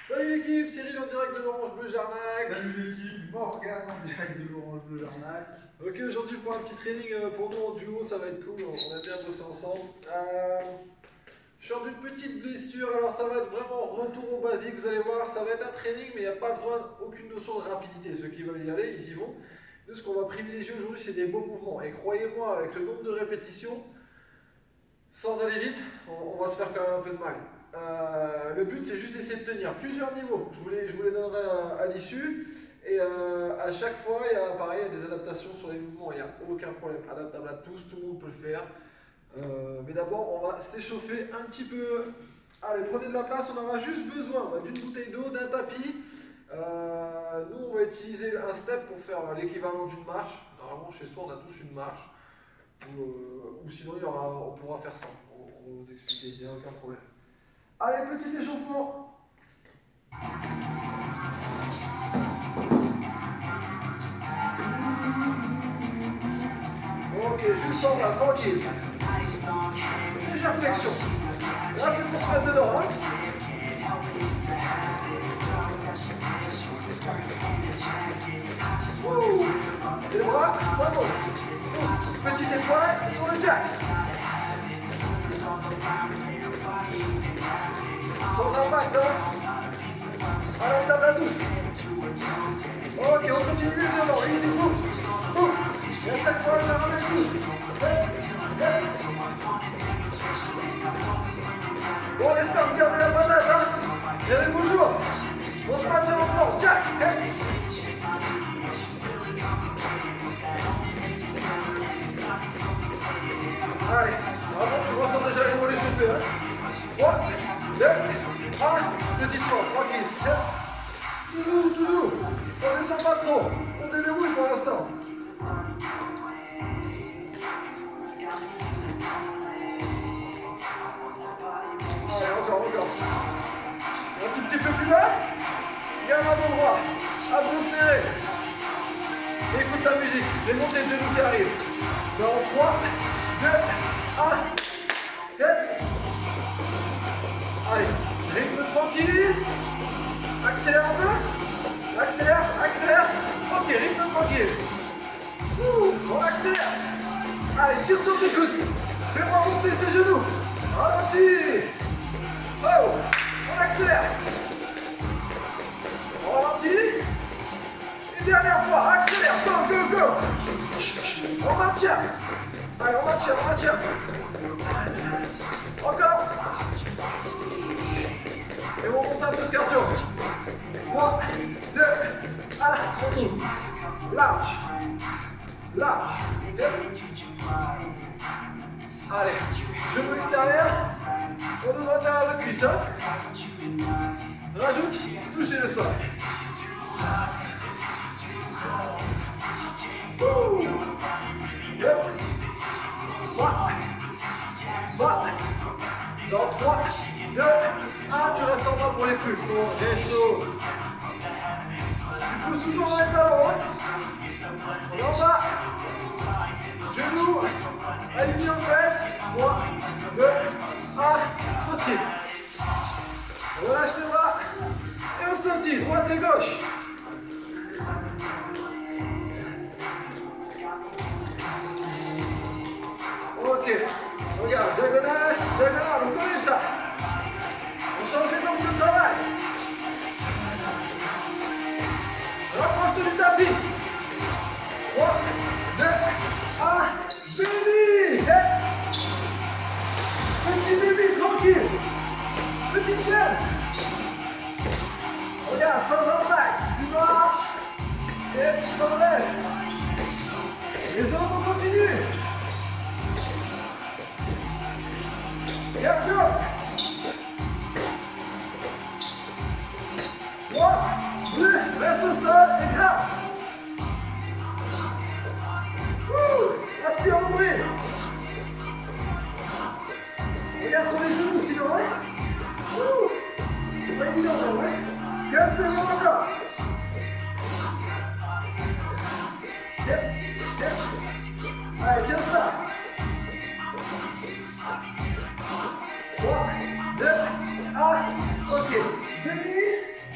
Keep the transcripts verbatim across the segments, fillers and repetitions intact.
Salut l'équipe, Cyril en direct de l'Orange Bleu Jarnac. Salut l'équipe, Morgane en direct de l'Orange Bleu Jarnac. Ok, aujourd'hui pour un petit training pour nous en duo, ça va être cool, on aime bien bosser ensemble. Euh, je sors d'une petite blessure, alors ça va être vraiment retour au basique, vous allez voir, ça va être un training, mais il n'y a pas besoin, aucune notion de rapidité. Ceux qui veulent y aller, ils y vont. Nous, ce qu'on va privilégier aujourd'hui, c'est des beaux mouvements. Et croyez-moi, avec le nombre de répétitions, sans aller vite, on, on va se faire quand même un peu de mal. Euh, le but, c'est juste d'essayer de tenir plusieurs niveaux. Je vous les, je vous les donnerai à, à l'issue. Et euh, à chaque fois, il y a pareil, il y a des adaptations sur les mouvements. Il n'y a aucun problème. Adaptable à tous, tout le monde peut le faire. Euh, mais d'abord, on va s'échauffer un petit peu. Allez, prenez de la place. On aura juste besoin bah, d'une bouteille d'eau, d'un tapis. Euh, nous, on va utiliser un step pour faire l'équivalent d'une marche. Normalement, chez soi, on a tous une marche. Ou, euh, ou sinon, il y aura, on pourra faire ça. On, on va vous expliquer, il n'y a aucun problème. Allez, petit échauffement. Ok, juste en bas, tranquille. Légère flexion. Là, c'est pour se mettre dedans. Hein. Ouh. Les bras, ça monte. Ouh. Petite étoile sur le jack. Sans impact, hein. Alors, on tape à tous. Ok, on continue devant. Easy move. Boum. Et à chaque fois, je la ramène tout. Bon, on espère que vous gardez la patate, hein. Il y a les beaux jours. On se maintient en force. Jack. Hey. Allez, avant, tu ressens déjà les mots les chauffer, hein. trois, deux, un, petite fois, tranquille. Tout doux, tout doux. On descend pas trop. On déverrouille pour l'instant. Allez, encore, encore. Un tout petit peu plus bas. Garde à bon droit. Abdos serrés. Écoute la musique. Les montées de genoux qui arrivent. Dans trois, deux, un. Hey. Allez, rythme tranquille. Accélère un peu. Accélère, accélère. Ok, rythme tranquille. Ouh, on accélère. Allez, tire sur tes coudes. Fais-moi monter ses genoux. Ralentis. Oh, on accélère. On ralentit. Une dernière fois, accélère. Go, go, go. On maintient. Allez, on maintient, on maintient. Encore. Et on monte un peu ce cardio. trois, deux, un, on ouvre. Large. Large. Allez, genou extérieur. On ouvre intérieur de cuisse. Hein. Rajoute, touchez le sol. Ouh. Yep. trois, dans trois, deux, un, tu restes en bas pour les pulses. Bien chaud. Tu pousses toujours dans les talons. Hein. En bas. Genoux. Aligné aux fesses. trois, deux, un. Sautille. Relâche les bras. Et on sautille. Droite et gauche. Ok. Regarde, diagonale, diagonale, on connaît ça. On change les angles de travail. Rapproche-toi du tapis. trois, deux, un. Baby. Petit baby, tranquille. Petite chaîne. Regarde, sans impact. Tu marches et tu t'en laisses. Les autres, on continue. Cardio. trois, deux, reste au sol et grimpe. Aspire au bruit. Regarde sur les genoux sinon. Hein. C'est pas évident, ouais. Cassez-vous encore. Yep. Yep. Allez, tiens ça. trois, deux, un, ok. Demi,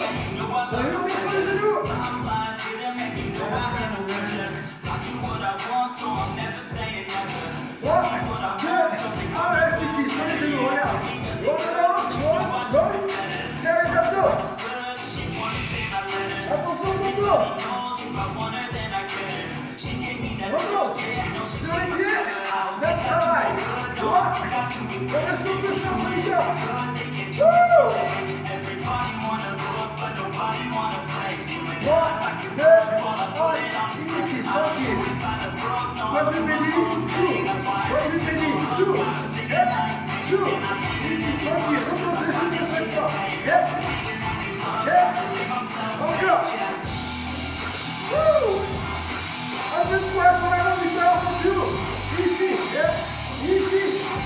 T'as vu, on met sur les genoux. Ah, reste ici, sur les genoux, regarde. Loin devant, loin, loin. Serre les abdos. Attention au dos. Remonte. Sur les pieds, même travail. Droit. On reste sur le centre du corps. Wouh. trois, deux, un, ici, tranquille. Pointe de pédis, tour. Pointe de pédis, tour. Hep, tour. Ici, tranquille. Repose les genoux à chaque fois. Hep, hep. Encore. Wouh. Un peu de poids sur la main du corps. Tour. Ici, hep, ici.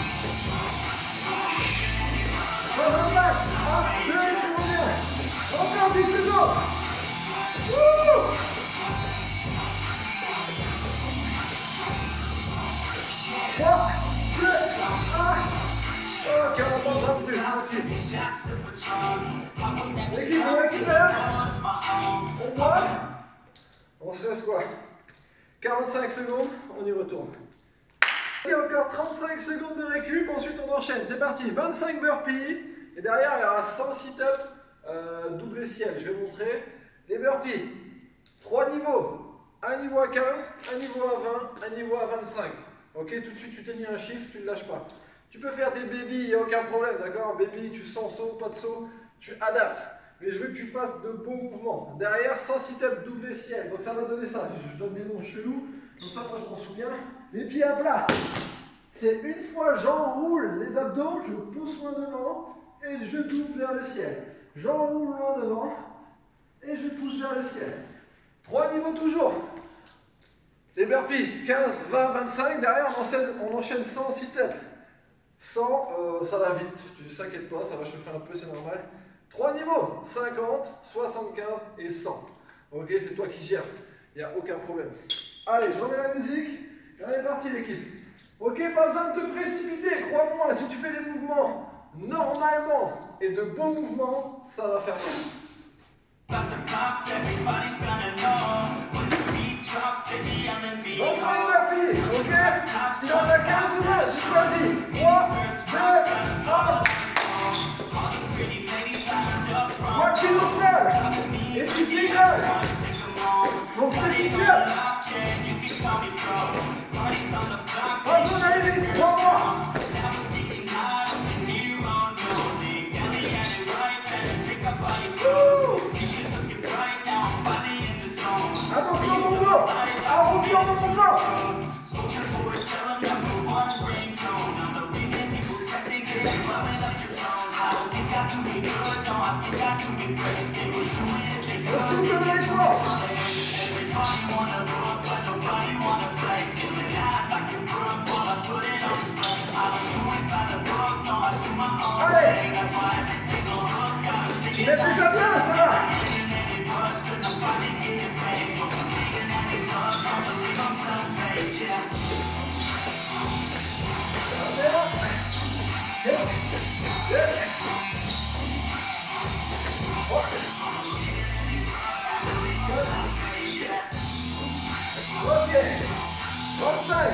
Dans un max. un, deux, et tu reviens. Encore dix secondes. Wouh. trois, deux, un. Ok, on va pas plus, facile. L'équipe, on récupère. On voit. On se laisse quoi? quarante-cinq secondes, on y retourne. Ok, encore trente-cinq secondes de récup, ensuite on enchaîne. C'est parti, vingt-cinq burpees. Et derrière, il y aura cent sit-ups euh, double ciel. Je vais montrer les burpees. trois niveaux. Un niveau à quinze, un niveau à vingt, un niveau à vingt-cinq. Ok, tout de suite tu t'es mis un chiffre, tu ne lâches pas. Tu peux faire des baby, il n'y a aucun problème, d'accord? Baby, tu sens saut, pas de saut, tu adaptes. Mais je veux que tu fasses de beaux mouvements. Derrière, cent sit-ups double ciel. Donc ça va donner ça. Je donne des noms chelous, comme ça moi je m'en souviens. Les pieds à plat. C'est une fois j'enroule les abdos, je pousse loin devant et je double vers le ciel. J'enroule loin devant et je pousse vers le ciel. Trois niveaux toujours. Les burpees, quinze, vingt, vingt-cinq. Derrière, on enchaîne, on enchaîne cent sit-ups. cent, euh, ça va vite. Tu ne t'inquiètes pas, ça va chauffer un peu, c'est normal. Trois niveaux, cinquante, soixante-quinze et cent. Ok, c'est toi qui gères. Il n'y a aucun problème. Allez, je remets la musique. Et on est parti, l'équipe. Ok, pas besoin de te précipiter. Crois-moi, si tu fais des mouvements normalement et de beaux mouvements, ça va faire mal. vingt-cinq burpees, ok? Si on a quinze secondes, tu choisis. trois, deux, un. Moi qui nous sers. Et tu rigoles. On se fait du job. Pas besoin d'aller vite, crois-moi. Attention mon dos, arrondis en mouvement. On souffle de l'effort. Allez. Il est déjà bien, ça va. Ok, vingt-cinq.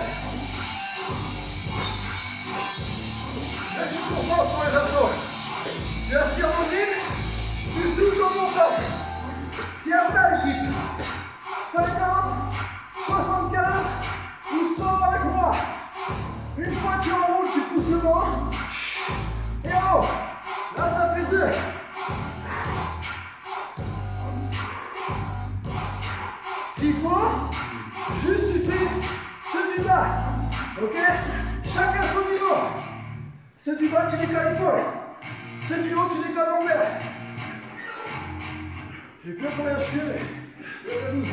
Là, tu te concentres sur les abdos. Tu aspires dans le vide, tu souffles en montant. Tiens là, l'équipe. cinquante, soixante-quinze ou cent avec moi. Une fois que tu enroules, tu pousses devant. Et en haut. Là, ça fait deux. S'il faut, juste tu fais ceux du bas. Ok? Chacun son niveau. Ceux du bas, tu décales l'épaule. Ceux du haut, tu décales l'envers. Je sais plus combien je suis, mais je vais à douze.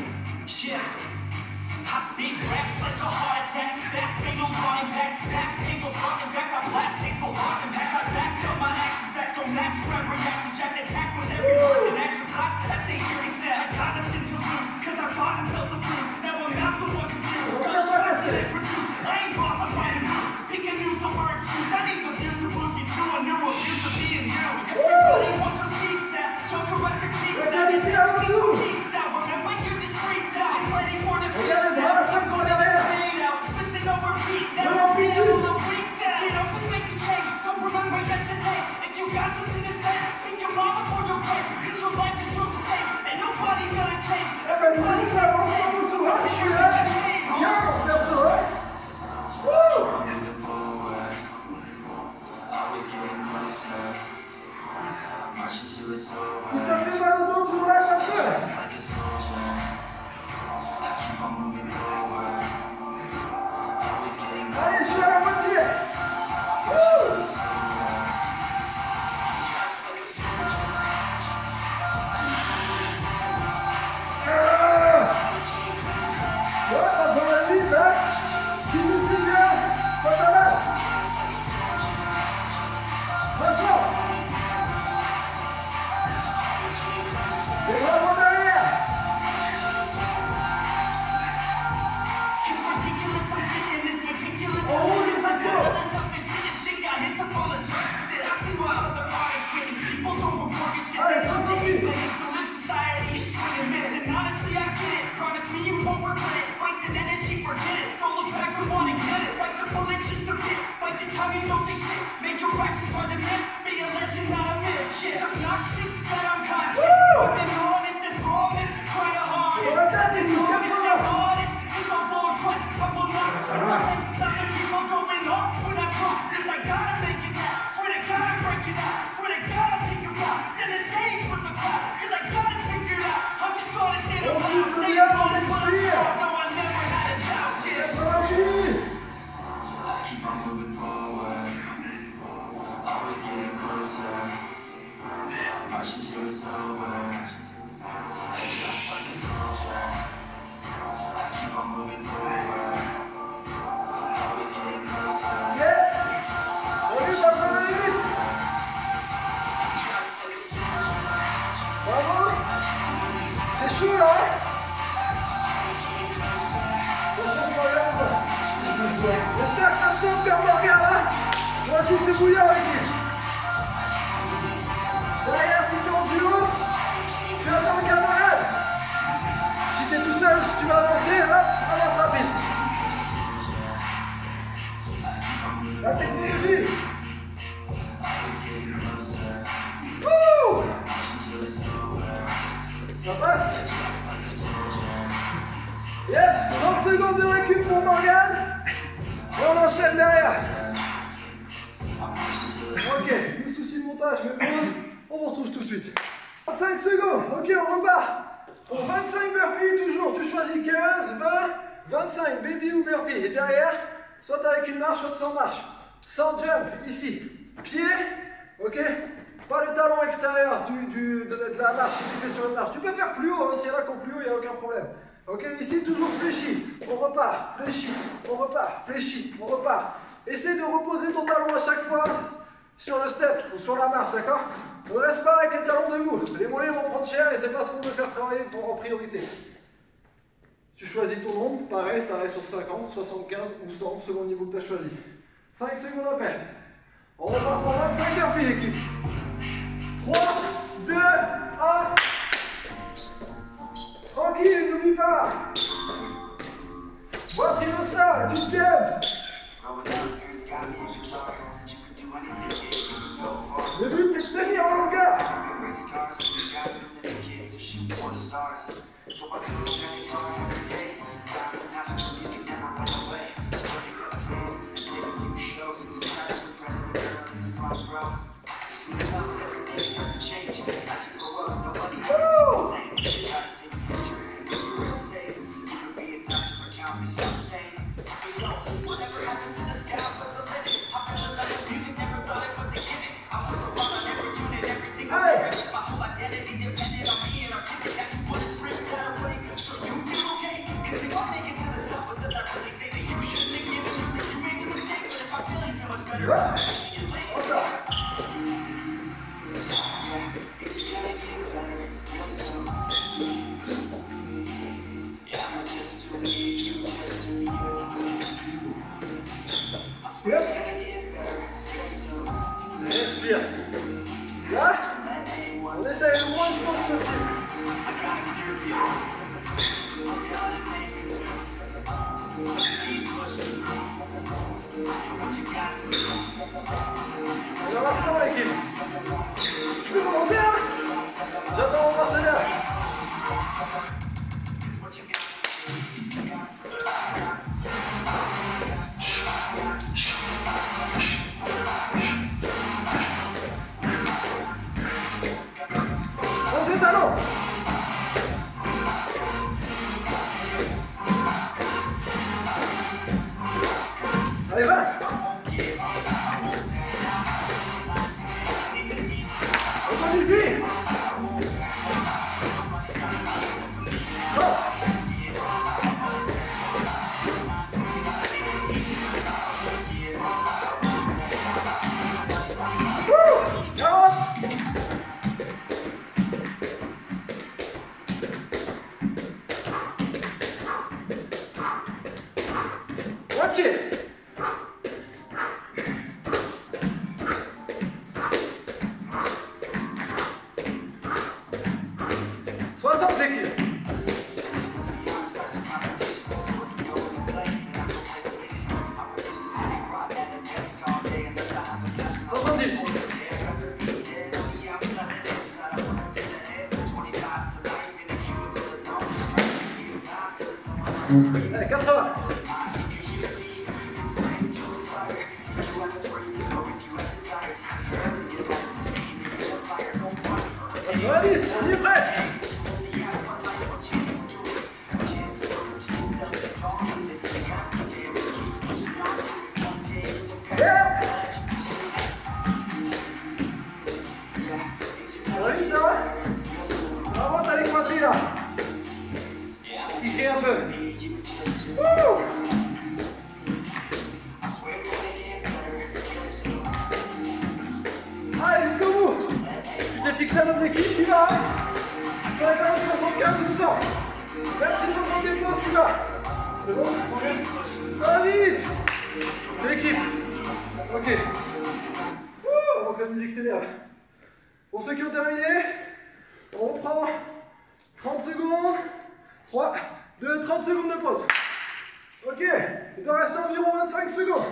I speak raps like a heart attack. Fast fatal heart impact. Past painful scars impact our blast. Tasteful loss impacts. I back up my actions. Back on mass grab reactions. Jacked attack with every word and act of class. As they hear me say, I got nothing to lose. Cause I fought and felt the bruise. Now I'm not the one confused. Cause shots that produce. I ain't lost, I'm fighting loose. Pick a new somewhere excuse. I need the views to boost me to a new abuse of being used. Everybody wants a piece now. Joker rest in peace. ça fait mal au dos, je vous lâche un peu. Allez, je suis à la moitié. Wouh. J'espère que ça chauffe comme Morgane, hein. Moi aussi c'est bouillant l'équipe. Derrière, si t'es en duo, tu attends le camarade. Si t'es tout seul, si tu vas avancer, hop, avance rapide. La technologie. Wouh. Ça passe. Yep, trente secondes de récup pour Morgane. Et on enchaîne derrière. Ok, le souci de montage, je me pose. On vous retrouve tout de suite. vingt-cinq secondes, ok, on repart. Pour vingt-cinq burpees, toujours, tu choisis quinze, vingt, vingt-cinq, baby ou burpee. Et derrière, soit avec une marche, soit sans marche. Sans jump, ici. Pied, ok. Pas le talon extérieur du, du, de, de la marche si tu fais sur une marche. Tu peux faire plus haut, hein, s'il y en a qui ont plus haut, il n'y a aucun problème. Ok, ici toujours fléchi, on repart, fléchi, on repart, fléchi, on repart. Essaie de reposer ton talon à chaque fois sur le step ou sur la marche, d'accord? Ne reste pas avec les talons debout. Les mollets vont prendre cher et c'est pas ce qu'on veut faire travailler pour, en priorité. Tu choisis ton nombre, pareil, ça reste sur cinquante, soixante-quinze ou cent selon le niveau que tu as choisi. cinq secondes à peine. On repart pour vingt-cinq heures, puis l'équipe. trois, deux, un. Tranquille, n'oublie pas. Bois Primosa, tu te gagnes. Le but c'est de tenir en longueur. Oh! Respire. Là, on essaie le moins de temps possible. On avance sans l'équipe. Tu peux commencer hein? J'attends mon partenaire. Allez, quatre-vingts. quatre-vingt-dix, on y est presque. Yeah. Ça va vite, ça va? Vraiment, t'as les quadrilles là. Qui crie un peu. Wouh. Allez, jusqu'au bout. Tu t'es fixé un objectif, tu vas. Sur la quarante soixante-quinze, tu sors. Même si je prends des pauses, tu vas. C'est bon, tu sens bien? Ça va vite. C'est l'équipe. Ok. Wouh, avant que la musique s'énerve. Pour ceux qui ont terminé, on reprend trente secondes. trois, deux, trente secondes de pause. Ok, il doit rester environ vingt-cinq secondes.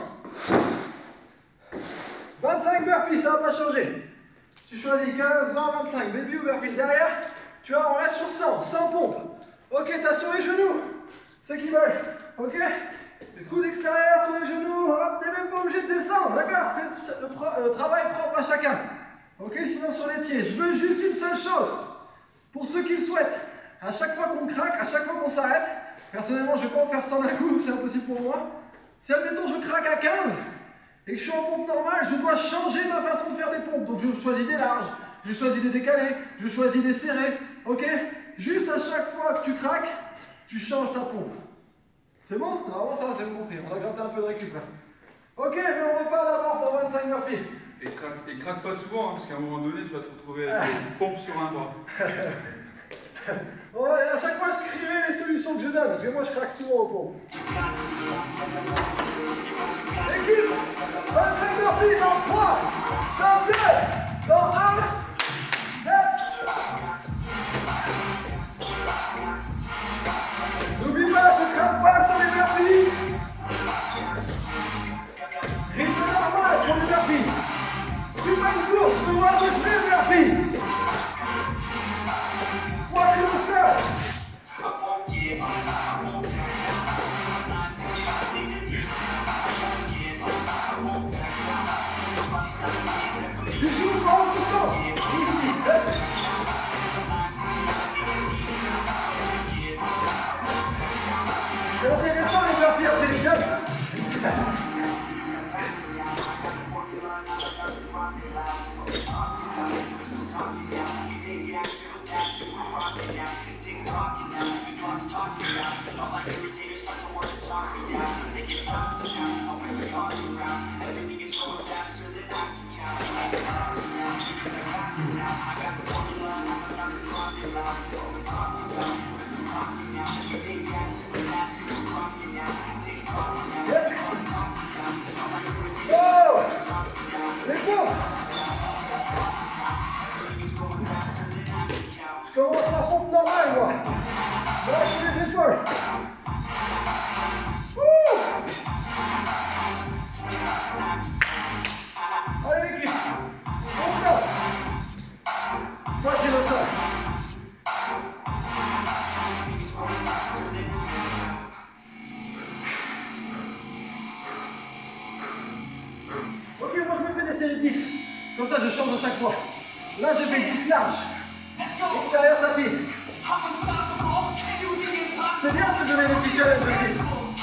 vingt-cinq burpees, ça ne va pas changer. Tu choisis quinze, vingt, vingt-cinq, baby ou burpees. Derrière, tu vois, on reste sur cent, cent pompes. Ok, t'as sur les genoux, ceux qui veulent. Ok, les coudes extérieurs sur les genoux, t'es même pas obligé de descendre, d'accord? C'est le, le travail propre à chacun. Ok, sinon sur les pieds, je veux juste une seule chose. Pour ceux qui le souhaitent, à chaque fois qu'on craque, à chaque fois qu'on s'arrête, personnellement je ne vais pas en faire cent d'un coup, c'est impossible pour moi. Si admettons je craque à quinze et que je suis en pompe normale, je dois changer ma façon de faire des pompes. Donc je choisis des larges, je choisis des décalés, je choisis des serrés. Ok? Juste à chaque fois que tu craques, tu changes ta pompe. C'est bon? Normalement ça va, c'est bon compris. On a gratté un peu de récup là. Ok, mais on repart d'abord pour vingt-cinq burpees. Et craque, et craque pas souvent, hein, parce qu'à un moment donné, tu vas te retrouver avec une pompe sur un bras. Ouais, à chaque fois, je crierai les solutions que je donne, parce que moi, je craque souvent au pompes. Équipe, vingt-cinq burpees dans trois, dans deux, dans un, net. N'oublie pas, ne craque pas sur les burpees. Rythme normal sur les burpees. Suis pas une course, je vois que je fais burpees. What are you saying? Tu joues pas au bouton. Ici. C'est intéressant les burpees après les jumps. Oh! Les pompes! Je commence la pompe normale, moi. Lâche les épaules. Ouh! Allez l'équipe. On flotte. Toi qui le sens. Ok, moi je me fais des séries dix. Comme ça je change à chaque fois. Là je fais dix larges. Extérieur tapis. C'est bien de se donner des petits challenges aussi.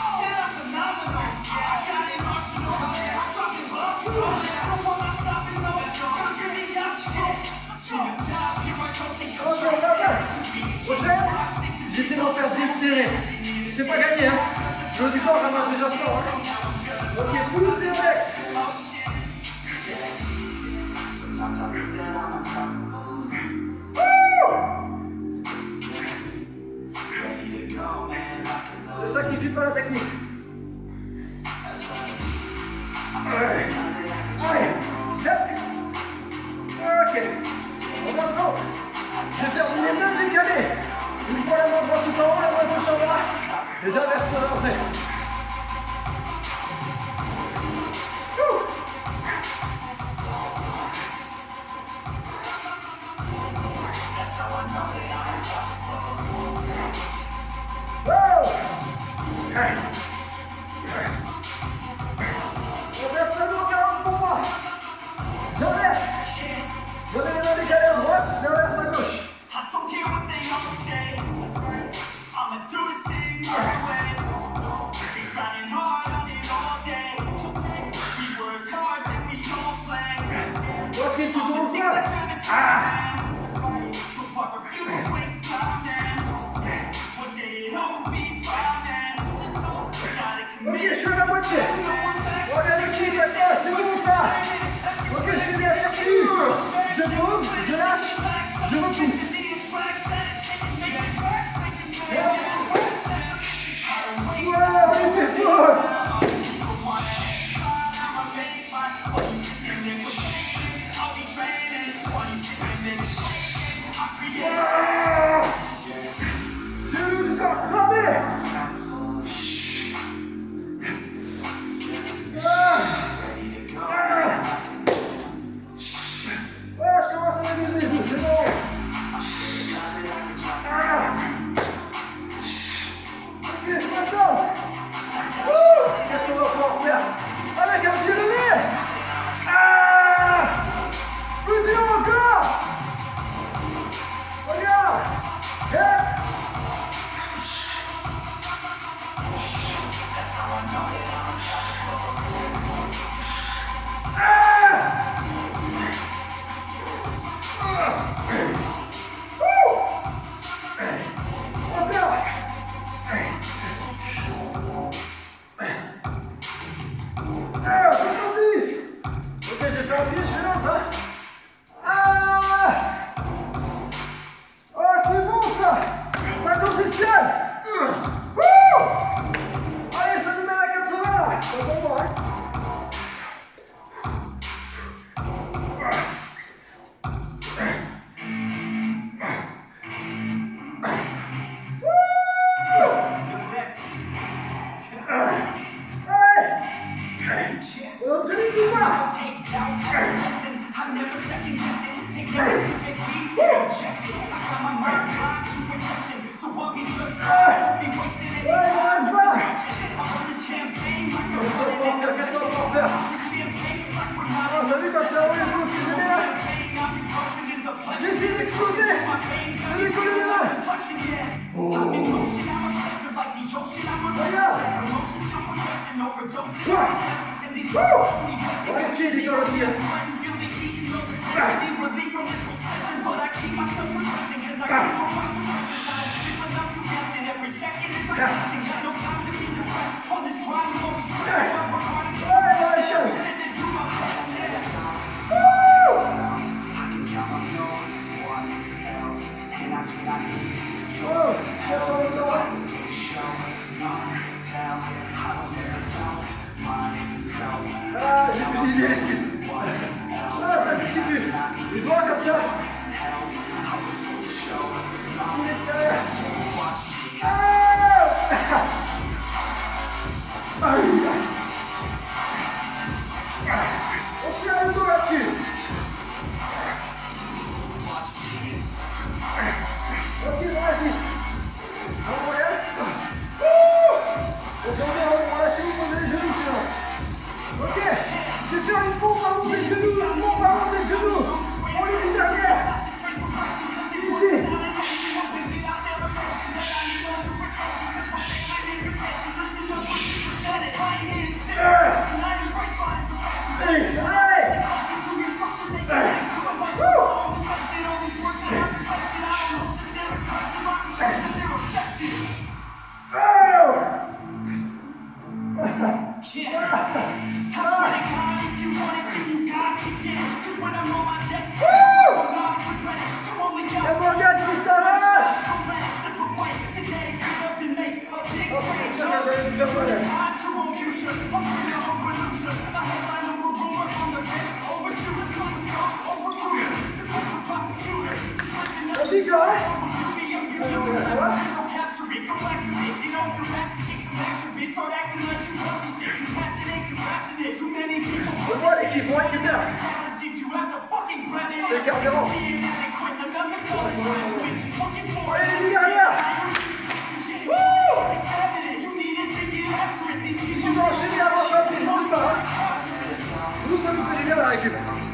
Ok, on va bien. Prochaine, j'essaie d'en faire dix serrés. C'est pas gagné, hein. Le haut du corps ramasse déjà fort. Hein. Ok, pousse et flex. Ne sacrifie pas la technique. Allez. Allez. Ok. On va prendre. Je vais faire les mains décalées. Une fois la main droite tout en haut, la main gauche en bas. Et j'inverserai après. Oh! est toujours au sol. Ah. Ok, je suis à la moitié. Regarde le pied, ça passe, c'est bon ça. Ok, je fais bien chercher. Je pose, je lâche, je repousse. Wow, on fait fort. Je nous sens cramé. Ah, j'ai plus d'idée. Ah, ça continue. Et voilà comme ça. Tout l'extérieur. Ah. On tient le dos là-dessus. Ok, vas-y. On relève. Aujourd'hui, on va lâcher, vous posez les genoux sinon. Ok, je vais faire une pompe à monter le genou, une pompe à monter le genou. On est du derrière. Ici. Six, allez. Voilà l'équipe, on est bien. C'est le carburant. Allez, les derrière. Tu dois enchaîner avant ça, tu ne pas. Nous, ça nous fait du bien la récup.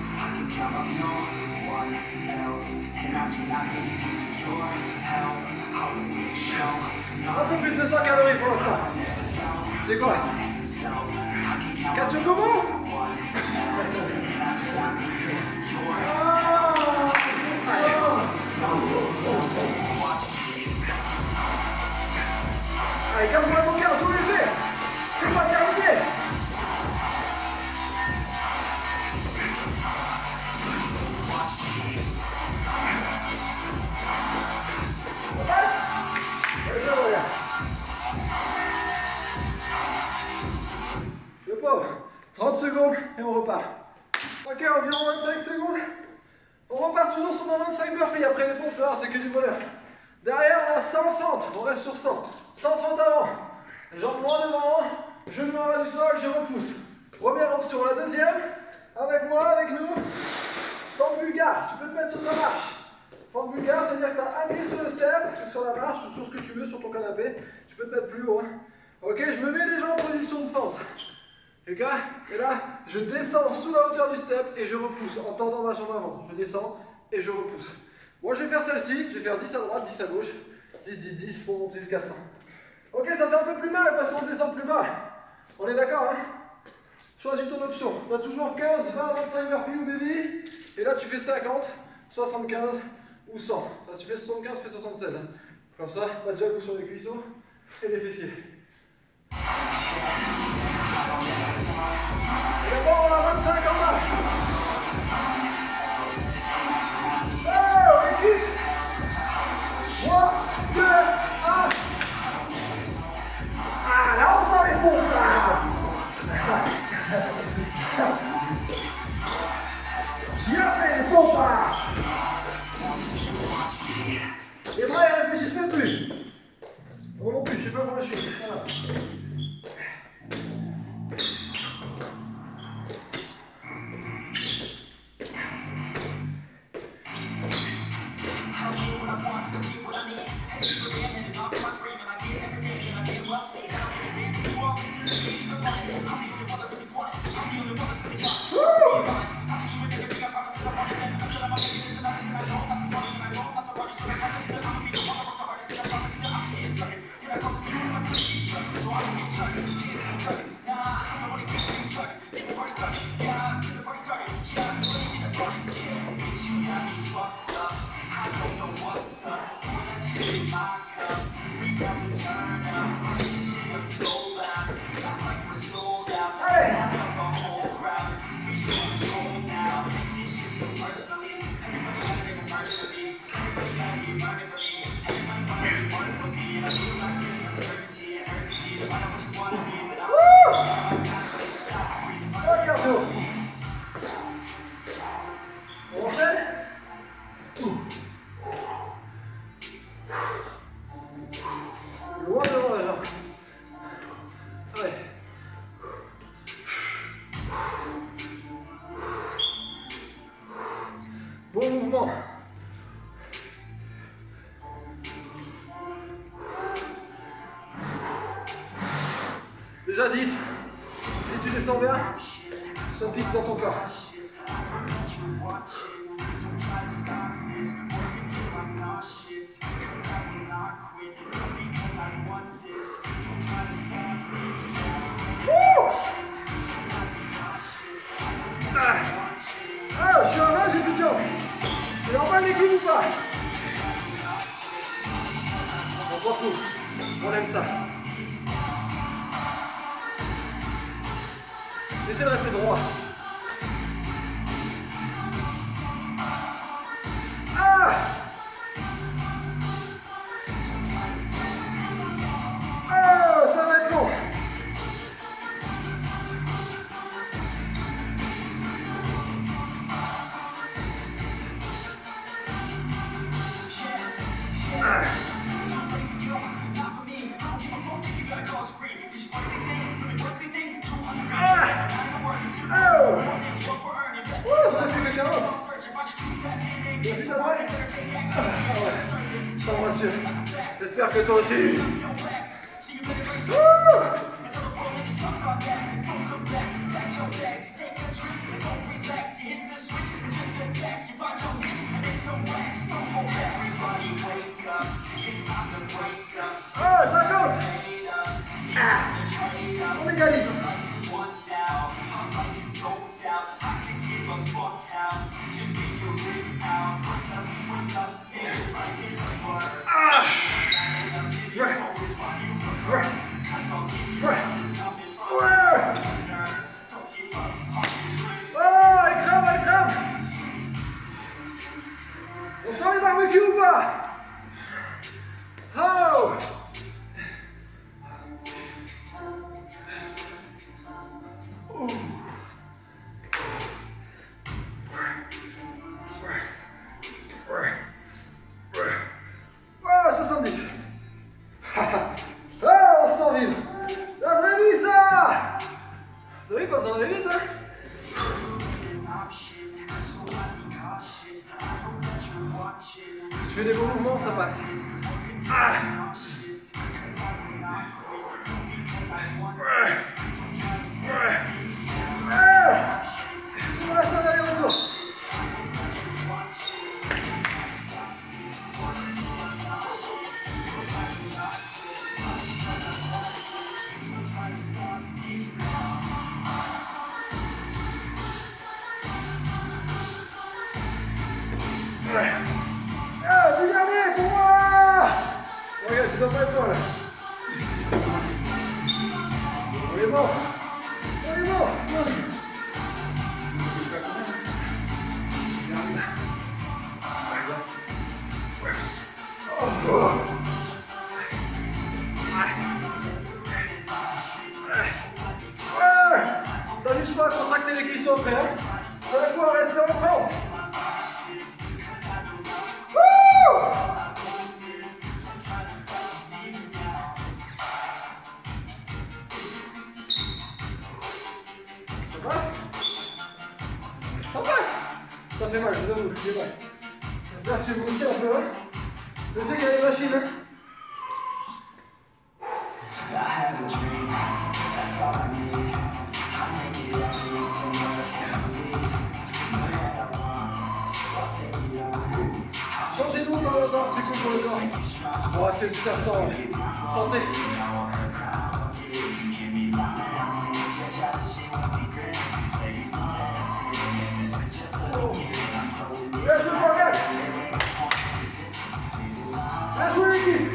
Un peu plus de deux cents calories pour l'instant. C'est quoi? quatre chocobos? Allez, garde-moi ton cardio léger. C'est pas terminé. On passe. Et bien voilà. Le pauvre. trente secondes et on repart. Ok, environ vingt-cinq secondes. On repart toujours sur nos vingt-cinq burpees après les pompes, c'est que du bonheur. Derrière, on a cent fentes, on reste sur cent. cent fentes avant. Jambes loin devant, genoux en bas du sol, je repousse. Première option, la deuxième, avec moi, avec nous. Fente bulgare, tu peux te mettre sur ta marche. Fente bulgare, c'est-à-dire que tu as un pied sur le step, sur la marche, ou sur ce que tu veux, sur ton canapé. Tu peux te mettre plus haut. Hein. Ok, je me mets déjà en position de fente. Et là, je descends sous la hauteur du step et je repousse en tendant ma jambe avant. Je descends et je repousse. Moi, je vais faire celle-ci. Je vais faire dix à droite, dix à gauche. dix, dix, dix pour monter jusqu'à cent. Ok, ça fait un peu plus mal parce qu'on descend plus bas. On est d'accord, hein? Choisis ton option. Tu as toujours quinze, vingt, vingt-cinq burpees ou baby. Et là, tu fais cinquante, soixante-quinze ou cent. Ça, si tu fais soixante-quinze, fais soixante-seize. Hein. Comme ça, pas de jaloux sur les cuisseaux et les fessiers. Et d'abord, on a vingt-cinq en bas. Oh, équipe. trois, deux, un. Ah, là, on sent les pompes, là. Bien fait, les pompes, là. Les bras, ils réfléchissent même plus. Moi non plus, je sais pas comment je fais. Voilà. On enchaîne. Loin devant la jambe. Allez. Bon mouvement. Déjà dix. Si tu descends bien, ça pique dans ton corps. Ah, ah, je suis en main, j'ai plus de jambes. C'est normal l'équipe ou pas? On s'en fout. On aime ça. Essayez de rester droit. Ah! Oh, ça va être long. Ah. Oh! Oh, ça m'a fait quelqu'un d'autre. Merci, ça va? Ah ouais, ça me rassure. J'espère que toi aussi. Oh! Oh, cinquante! Ah! On égalise. On sent les barbecues ou pas? Oh! Ah, soixante-dix. Ah, on sent vivre. La vraie vie, ça! T'as vu, pas besoin d'aller vite, hein? Je fais des bons mouvements, ça passe. Ah. Ah. On reste un aller-retour. Ah, du dernier pour moi! Regarde, tu dois pas être toi là. On est bon. On est bon. Oh. T'as juste pas à contracter les cuissons après, hein? Ça va pouvoir rester en trente. Ça passe. Ça fait mal, je vous avoue, j'ai mal. J'espère que j'ai bossé un peu, hein. Je sais qu'il y a des machines, hein. Changez d'eau dans le corps, c'est cool pour le corps. Oh, c'est le petit instant. Santé. Bien joué, Morgan. Bien joué, l'équipe.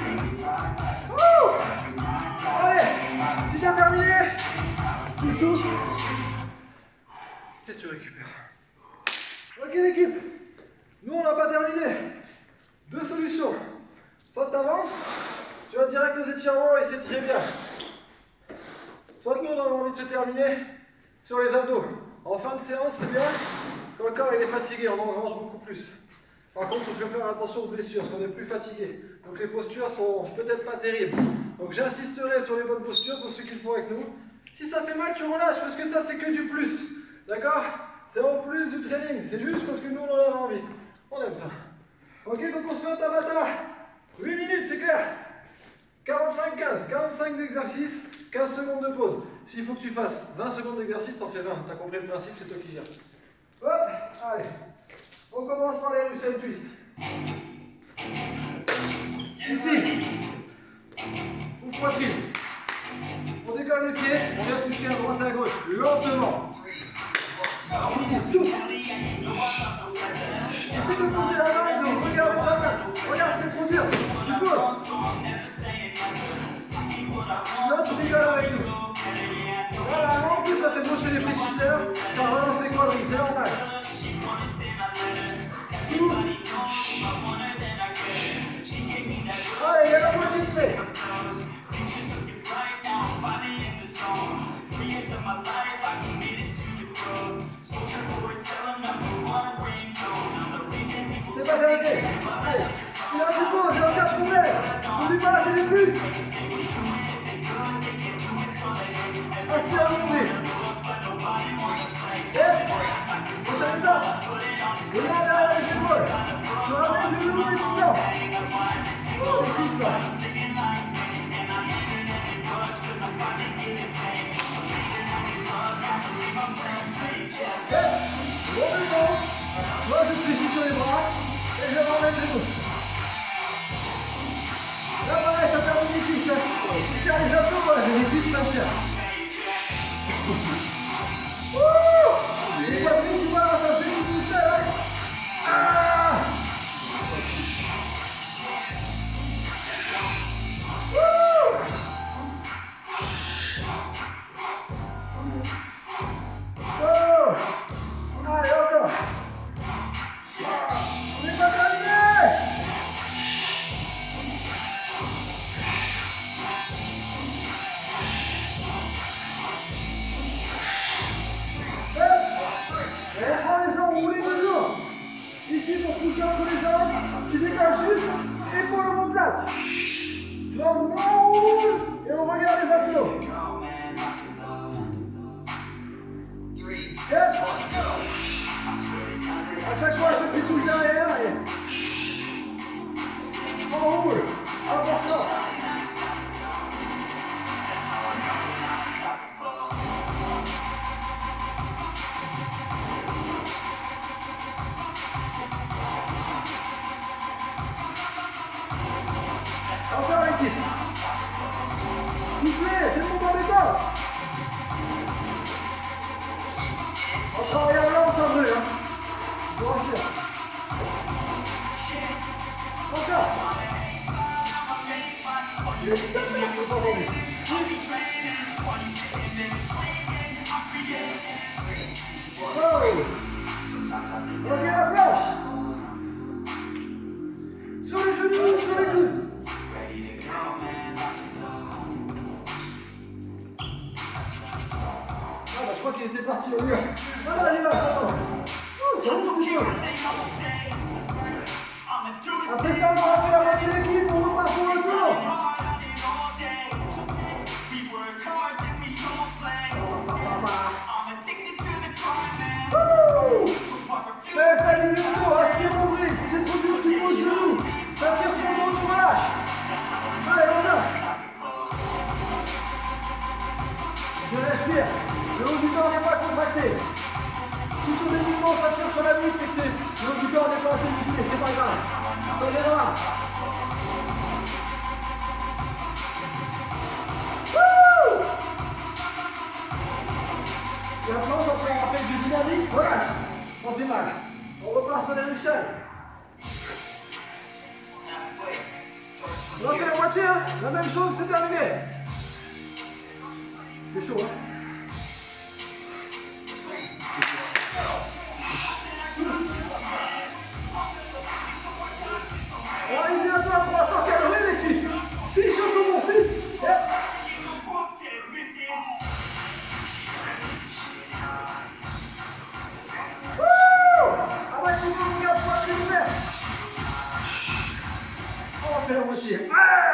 Allez, si c'est terminé, tu souffles et tu récupères. Ok, l'équipe. Nous, on n'a pas terminé. Deux solutions. Soit tu avances, tu vas direct aux étirements et c'est très bien. Soit nous, on a envie de se terminer sur les abdos. En fin de séance, c'est bien. Quand le corps il est fatigué, on engrange beaucoup plus. Par contre, il faut faire attention aux blessures, parce qu'on est plus fatigué. Donc les postures sont peut-être pas terribles. Donc j'insisterai sur les bonnes postures pour ceux qui le font avec nous. Si ça fait mal, tu relâches, parce que ça, c'est que du plus. D'accord? C'est en plus du training. C'est juste parce que nous, on en avait envie. On aime ça. Ok, donc on se fait un tabata. huit minutes, c'est clair. quarante-cinq quinze. quarante-cinq d'exercice, quinze secondes de pause. S'il faut que tu fasses vingt secondes d'exercice, t'en fais vingt. T'as compris le principe, c'est toi qui gères. Hop, allez. On commence par les Russell Twist. Ici. Ouvre poitrine. On décolle les pieds, on vient toucher à droite et à gauche, lentement. Ici, souffle. Essaye de poser la main et de regarder ta main. Regarde, c'est trop dur. Tu poses. Là, tu décolles avec nous. Voilà, en plus, ça fait boucher les fléchisseurs. Ça relance les quadrilles, c'est normal. Souffle. Allez, il y a la moitié de fait. C'est pas terminé. Allez, si là tu poses, il y a aucun problème. N'oublie pas, c'est des plus. Aspire à monter. Et, prochaine étape. Le main derrière les épaules. Tu ramènes le genou et tu sors. Oh, les cuisses là. Bon mouvement. Moi je fléchis sur les bras et je ramène les genoux. Là pareil, ça termine les cuisses. Si ça arrive un peu, voilà, j'ai les cuisses pas chères. Les poitrines, tu vois, ça fait tout seul. Hein. poussé entre les jambes, tu décales juste, épaule omoplate. Jambes roule, et on regarde les abdos. Yes. À chaque fois, je fais tout derrière et on roule. Important. Encore l'équipe. Soufflez, c'est le moment des temps. On travaille en lance un peu, hein. Je vous rassure. Encore. Il est super, il faut pas tomber. Oh. Ok, la planche. Sur les genoux, sur les coudes. Ah bah je crois qu'il était parti au mur. Voilà, il va, ça va. Oh, ça va, c'est bon. Après ça, on aura fait la moitié de l'équipe, on repart sur le tour. Fais ça du tour, aspire mon bris. Si c'est trop dur, tu poses le genou. Ça tire sur le dos, tu relâches. Allez, on a. Je respire. Le haut du corps n'est pas contracté. Si sur des mouvements ça tire sur la nuque, c'est que le haut du corps n'est pas assez musclé, c'est pas grave. Prenez les bras. Et maintenant, on fait un peu de dynamique. Voilà. On fait mal. On repart sur les échelles. On va faire la moitié, hein. La même chose, c'est terminé. C'est chaud, hein. On arrive bientôt à trois cents calories, l'équipe. six chocobons, six. Yep. Wouh! Ah ouais, c'est bon, on garde poitrine ouverte. On va faire la moitié. Ah!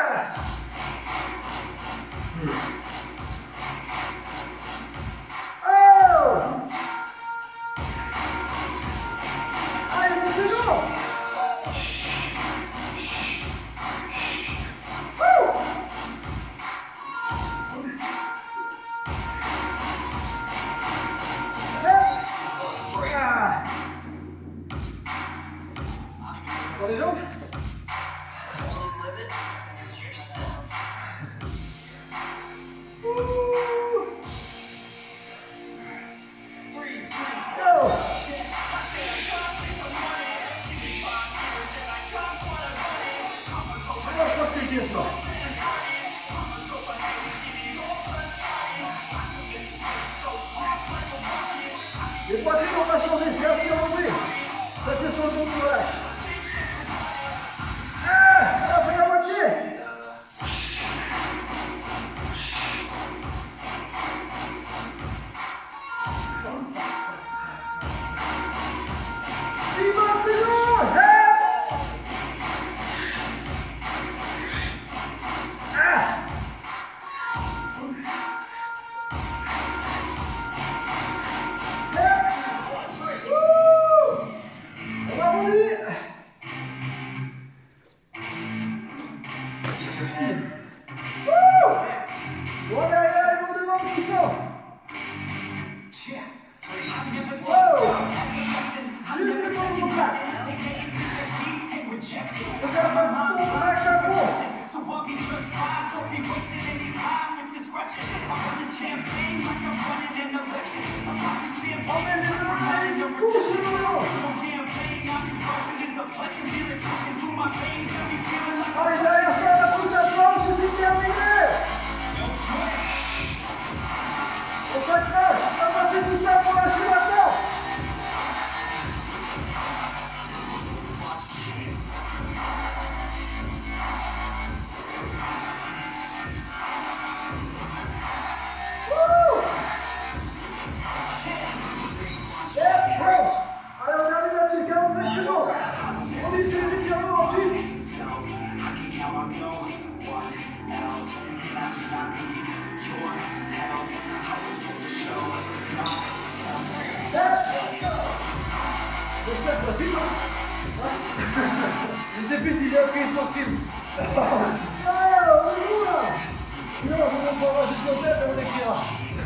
Sur les jambes. Les poitrines vont pas changer, tu aspires au nombril. Ça tire sur le dos, tu relâches. Ah, on a fait la moitié. Il va, c'est long. Ah. Bon derrière et bon devant, puissant. Wow. Juste devant mon place. Regarde un bon crack chapeau. Emmène les mains et couche le long. Allez, derrière ça, la boule de la planche, c'est terminé. On s'accroche, on va faire tout ça pour lâcher maintenant. Wouh! Allez, on termine là-dessus, quarante-cinq secondes. Je sais plus si j'ai appris sur film. Ah, on est où là? Sinon, on ne peut pas juste en tête et on écrira.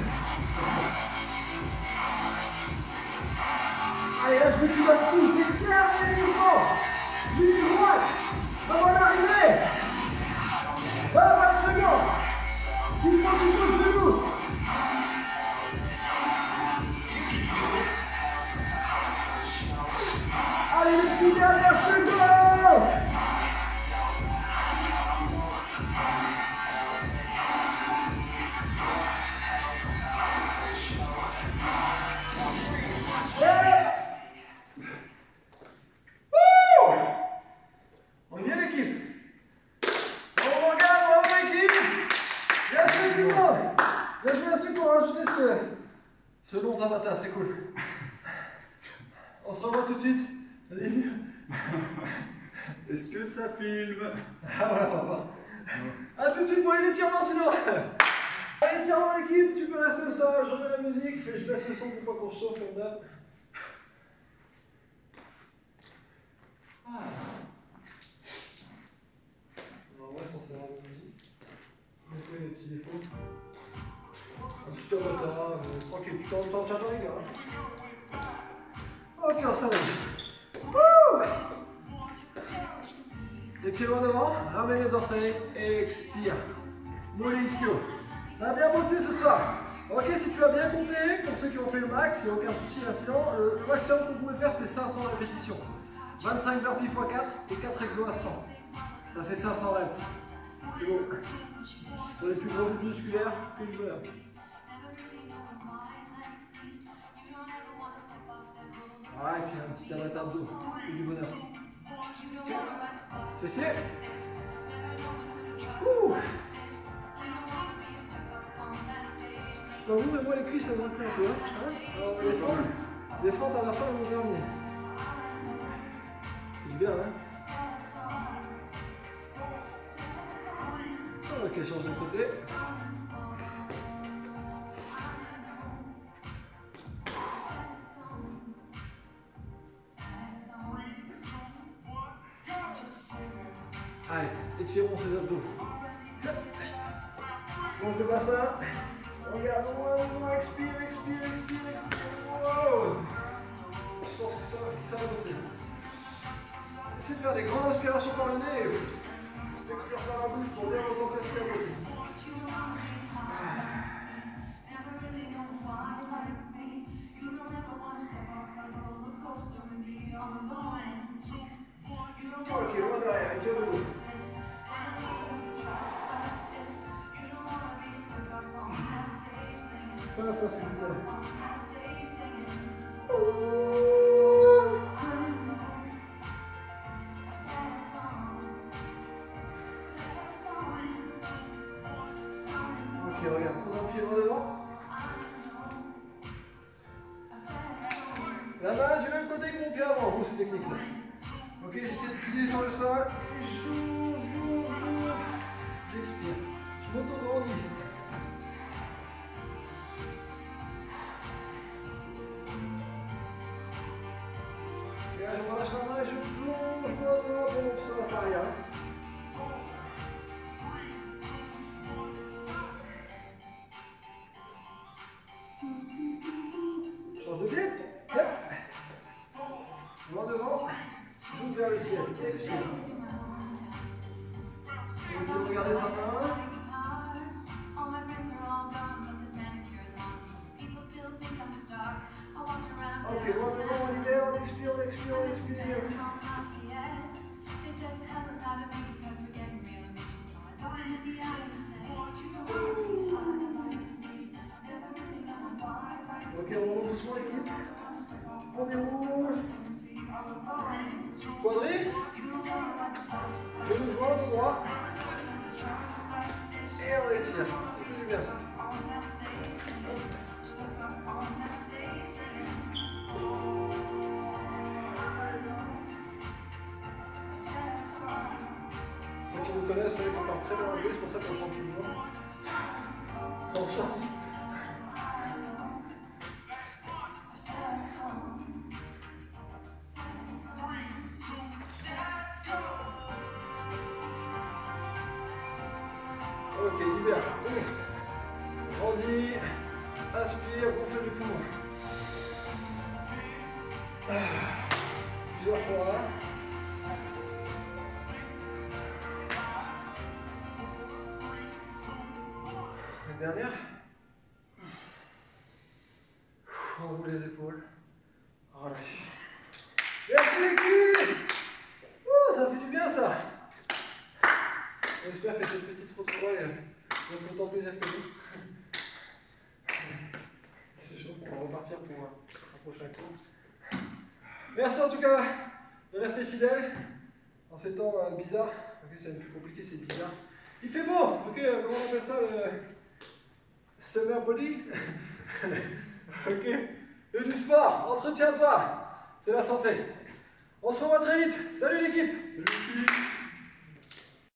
Allez, là, je veux que tu vas tout. C'est clair, les mouvements. Ligne droite. Avant d'arriver. vingt secondes. S'il faut, tu bouges le genou. Allez, les petites dernières secondes. On y est l'équipe. On regarde, bravo l'équipe. Bien joué tout le monde. Bien joué à ceux qui ont rajouté ce, ce long tabata, c'est cool. On se revoit tout de suite. Vas-y. Est-ce que ça filme? Ah voilà, on va voir. A tout de suite pour les étirements sinon. Allez, étirement l'équipe, tu peux rester au sol, je remets la musique et je laisse le son pour pas qu'on se chauffe comme d'hab. Ah. On va censé avoir la musique. Nettoyer les petits défauts. Un petit tabata, mais tranquille, tu t'en t'en tiens pas les gars. Ok, on s'arrête. Wouh! Les pieds loin devant, ramène les orteils et expire. Mollet ischio. On a bien bossé ce soir. Ok, si tu as bien compté, pour ceux qui ont fait le max, il n'y a aucun souci, incident, le, le maximum qu'on pouvait faire c'était cinq cents répétitions. vingt-cinq burpees fois quatre et quatre exos à cent. Ça fait cinq cents reps. C'est beau. Sur les plus gros groupes musculaires, que du bonheur. Ah, et puis un petit tabata d'eau, que du bonheur. Fessier. Ouh. Quand vous, mais moi les cuisses elles vont plus un peu. Hein. Alors, les fentes, les fentes à la fin vont dernier. C'est bien, hein. Ok, change de côté. Allez, étirons ses abdos. Longe le bassin. Regarde, loin, expire, expire, expire, expire. Wow. Je sens que ça, ça va bosser. Essaye de faire des grandes inspirations par le nez. Expire par la bouche pour bien ressentir ce qu'il y a aussi. Ok, loin derrière, étire le dos. Ça, ça c'est bien. Ok, regarde, pose un pied loin devant. La main du même côté que mon pied avant. Oh, c'est technique ça. Ok, j'essaie de plier sur le sol. Et j'ouvre, j'ouvre, j'ouvre. J'expire. Je m'auto-grandis. Et là, je relâche la main et je plonge moi dedans pour que ça fasse rien. Change de pied. Yep. Loin devant. J'ouvre vers le ciel. Expire. Essayez de regarder sa main. Ok, loin devant, on libère, on expire, on expire, on expire. Ok, on remonte doucement l'équipe. On déroule. Quadrille. Genou joint, droit. Et on étire. C'est bien ça. Ceux qui nous connaissent savent qu'on parle très bien anglais, c'est pour ça qu'on chante tout le monde. On chante. libère. Ouf. Grandis. Inspire, gonfle les poumons. Ah. Plusieurs fois. La dernière. On roule les épaules. Relâche. Merci l'équipe. Oh, ça fait du bien ça. J'espère que cette petite retrouvaille vous fait autant plaisir que nous. C'est chaud, on va repartir pour un prochain cours. Merci en tout cas de rester fidèle en ces temps euh, bizarres. Ok, c'est plus compliqué, c'est bizarre. Il fait beau, ok, comment on appelle ça le summer body. Ok, et du sport, entretiens-toi, c'est la santé. On se revoit très vite. Salut l'équipe.